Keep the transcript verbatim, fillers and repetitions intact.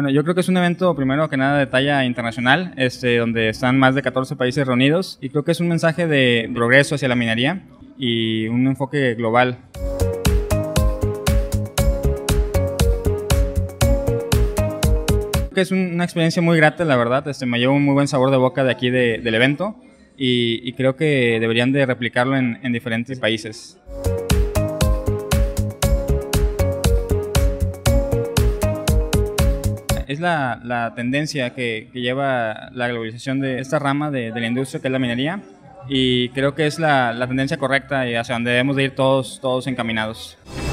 Bueno, yo creo que es un evento, primero que nada, de talla internacional, este, donde están más de catorce países reunidos, y creo que es un mensaje de progreso hacia la minería y un enfoque global. Creo que es un, una experiencia muy grata, la verdad. Este, me llevo un muy buen sabor de boca de aquí de, del evento, y, y creo que deberían de replicarlo en, en diferentes países. Es la, la tendencia que, que lleva la globalización de esta rama de, de la industria, que es la minería, y creo que es la, la tendencia correcta y hacia donde debemos de ir todos, todos encaminados.